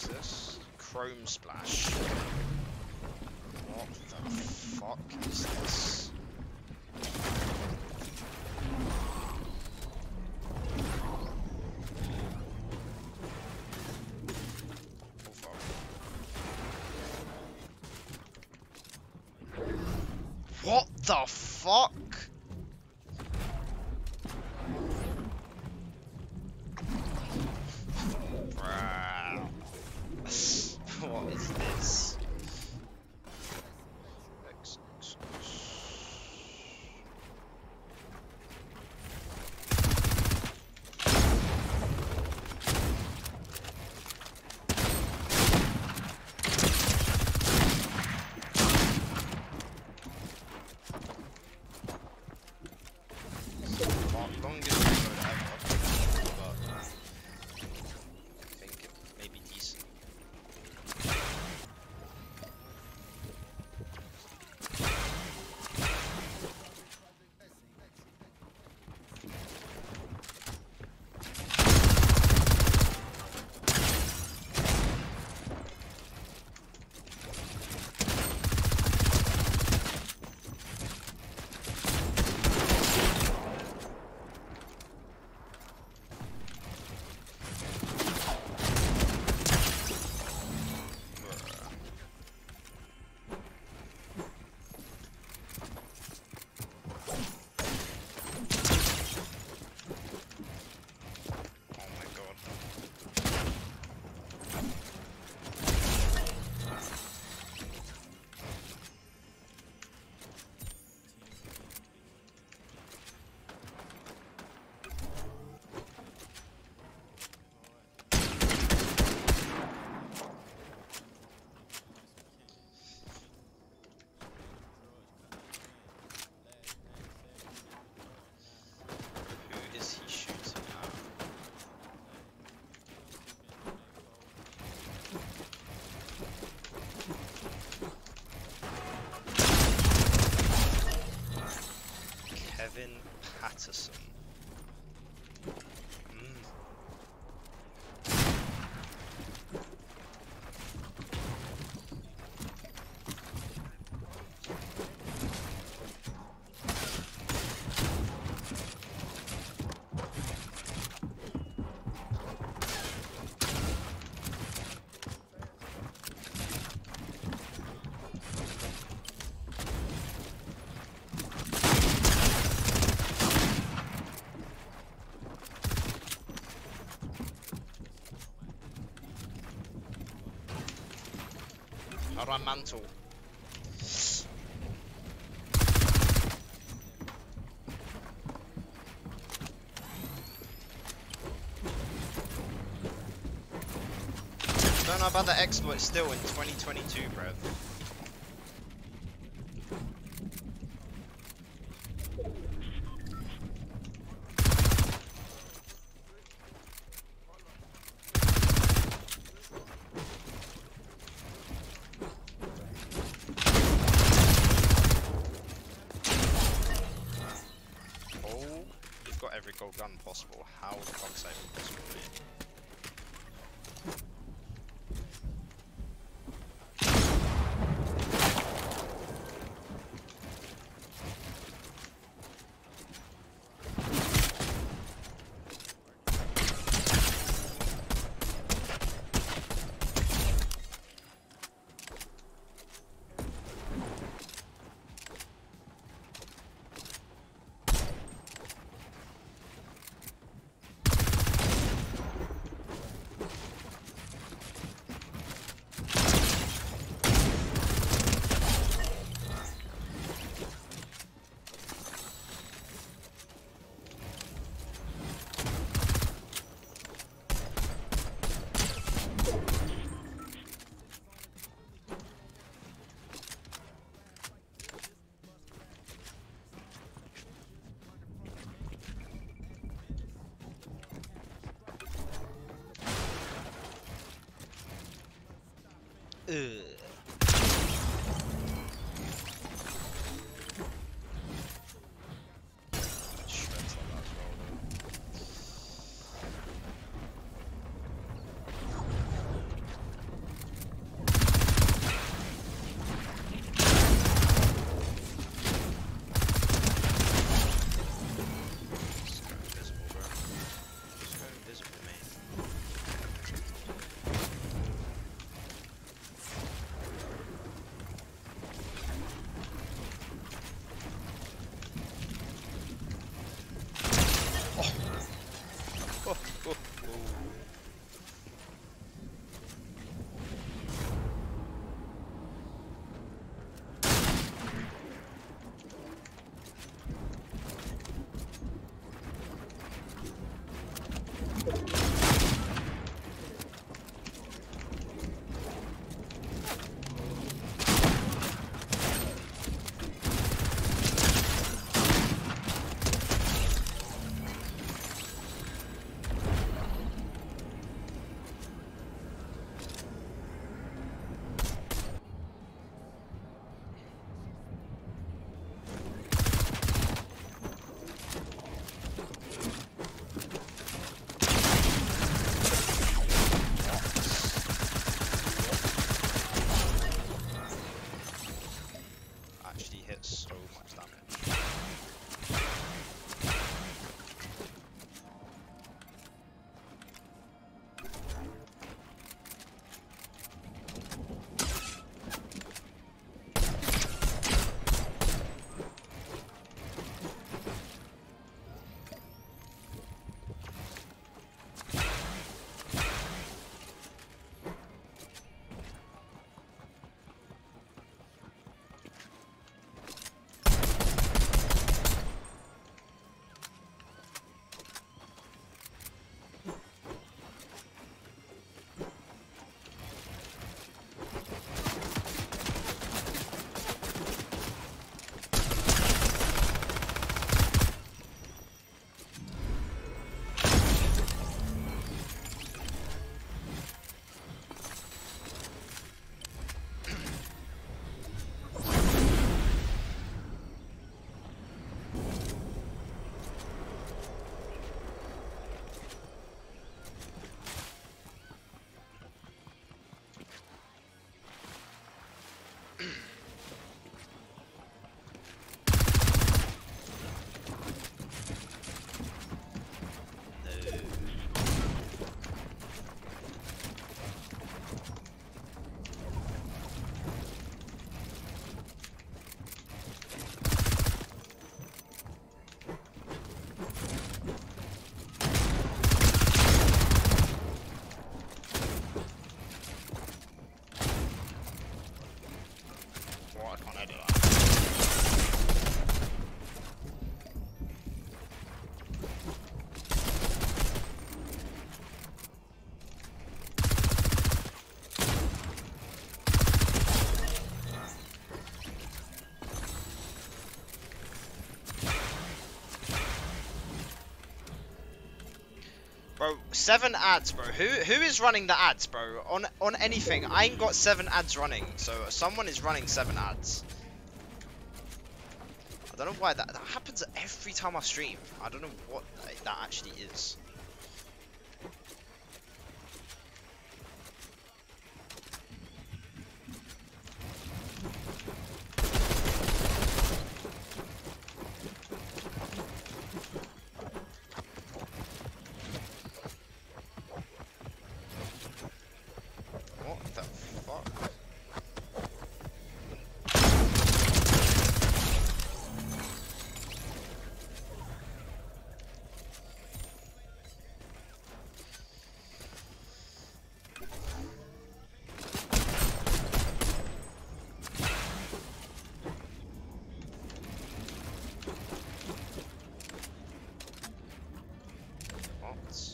this? Chrome Splash. What the fuck is this? Oh fuck. What the fuck? What is this? Longest reload ever, but I think it may be decent. Kevin Patterson. How do I mantle? Don't know about the exploit still in 2022, bruv. Got every gold gun possible. How the fuck's that even possible? Bro, 7 ads, bro. Who is running the ads, bro? On anything, I ain't got 7 ads running. So someone is running 7 ads. I don't know why that happens every time I stream. I don't know what that actually is. What the fuck? What?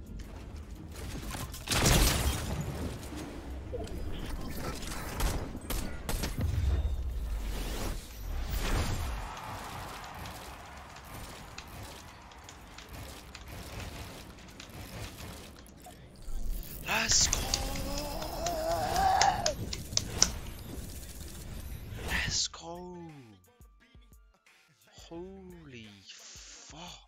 Let's go! Let's go! Holy fuck!